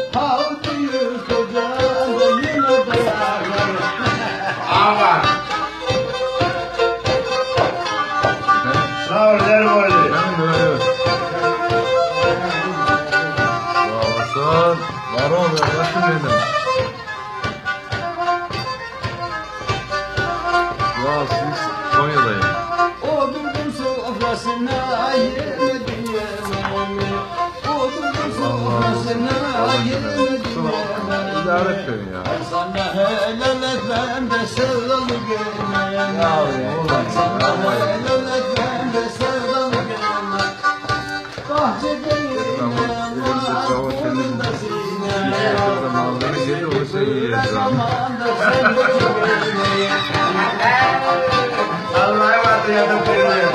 Havlıyı kocanı yine dayanır. Aman. Sağ ol Erboğlu. Ben böyle. Sağ olasın. Var ol arkadaşım benim. Ya siz Konya'dayım. Odun sofrasına yemedi yemem. Odun sofrasına yemedi yemem. İdare et beni ya. Sana helal etmem de sevdalı gelmem. Ya oğlum. Sana helal etmem de sevdalı gelmem. Bahçedeyim ama kolunda sinem. Malzeme geliyor onu sen yiyeceksin. Zamanda sen de gelmeyim. Allah'a emanet yatıp duruyor.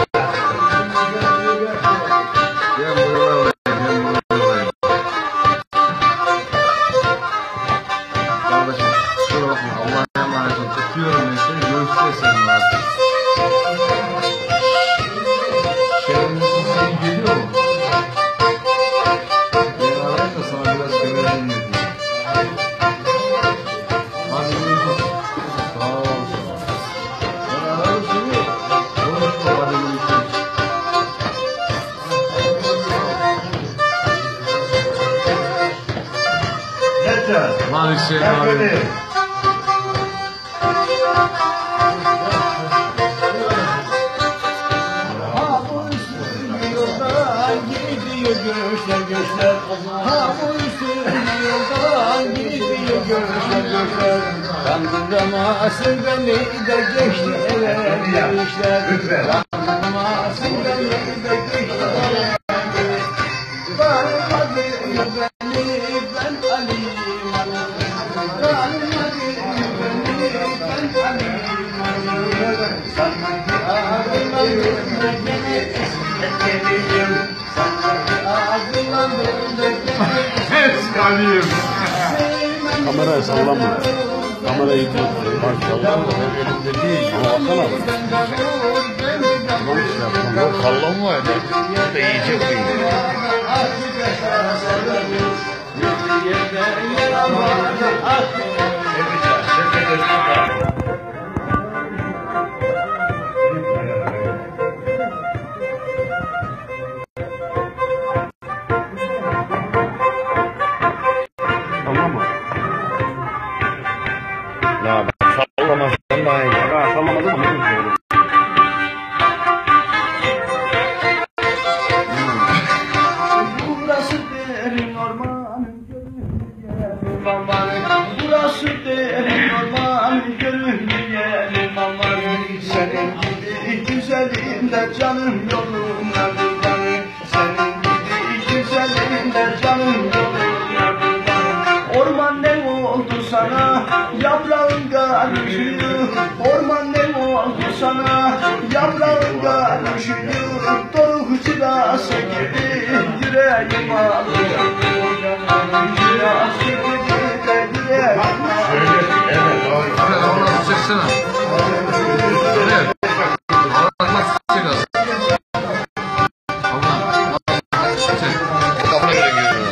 Gel buralar. Gel buralar. Kardeşim kusura bakma. Allah'a emanet ol. Tutuyorum ben seni. Görüşeceğiz seninle artık. Şehrin sesi geliyor mu? Beni arayın da sana biraz severim diye. Hadi görüşürüz. Sağ ol. Ben ararım seni. Konuşma hadi görüşürüz. Yeter. Lan Hüseyin Erboğlu. abi. Ha bu üstün yoldan gidiyor göçler göçler. Ha bu üstün yoldan gidiyor göçler göçler. Kandıramazsın beni de geçti eve gençler. Lütfen. Kandıramazsın beni de geçti eve. Tanımadı beni ben Ali'yim. Tanımadı beni ben Ali'yim. Sanki ağrılarımda gene esnetmeliyim. Sanki ağrılarımda gene Eskaliyim. Kameraya sallama. Kamerayı tut. Bak sallama. Elimde değil. Ama baksana. Tamam işte yapalım. Yok sallama öyle. Da yiyecek miyim? Tamam mı? Ya ben sallamazsan daha iyi. Ben sallamadım ama ne güzel olur. Burası derin ormanın gönlü yerim aman. Burası derin ormanın gönlü yerim aman. Senin gibi güzelim de canım yoluna kurbanı. Senin gibi güzelim de canım yoluna kurbanı. Orman ne oldu sana? Yaprağın karışıyor. Orman ne oldu sana? Yaprağın karışıyor. Doruk çırası gibi yüreğim ağlıyor. Çırası gibi de yüreğim ağlıyor. Abi Allah'ını çeksene. Evet. Allah'ını çek az. Allah'ını çek. Kafana göre giriyor.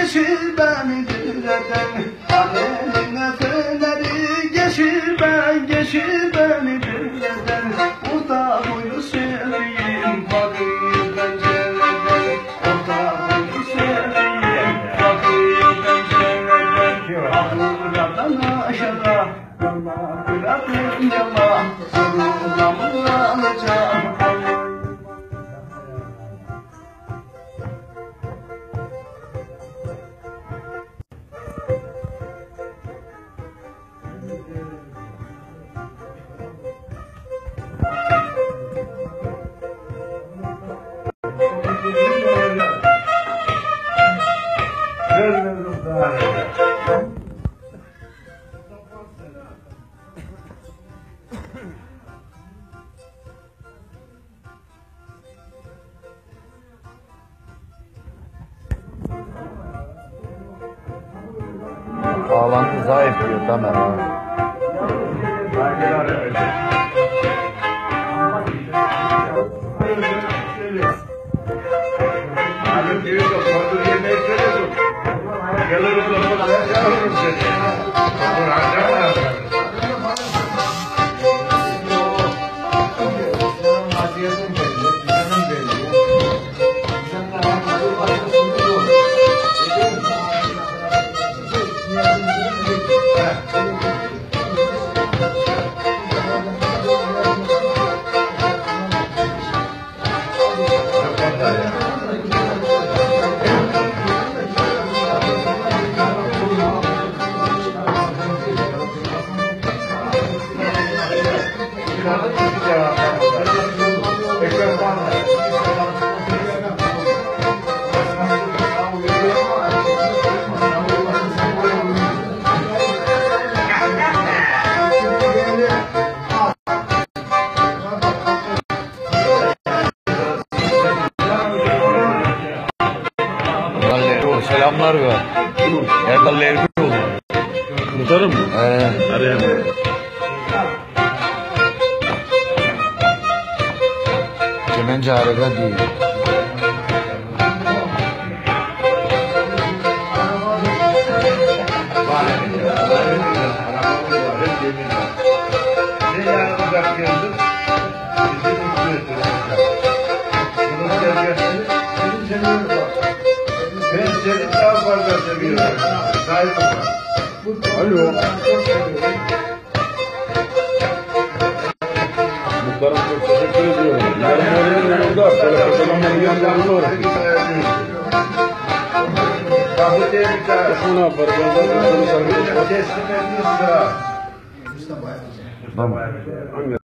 geçir beni dileden. Alemin efeleri geçir beni dileden. Orta boyu seveyim bakayım pencereden. Orta boyu seveyim bakayım pencereden. Ahurlardan aşağı yola bırakın yala. Sorulamı alacağım. Bağlantı zayıf diyor Tamer abi. Hadi diyor da kordur yemeği söylüyorsun. Gelirim de kordur yavrum seni. Kordur harcama. Aziyetin belli, düzenin belli. Selamlar be. Erdal Erginoğlu. Muhtarım mı? Arayayım. Kemençe harika değil. Ne yanımıza geldin? Bizi mutlu ettin. Bunun sevgisini seviyorum bak. Ben seni daha fazla seviyorum. Sahip ol. Alo. Muhtarım çok teşekkür ediyorum. Yarın oraya yanımda. Böyle kocaman yanımda olur. Kapı diye bir tane. Şunu yapar. Ben de Teslim edilsin. Tamam.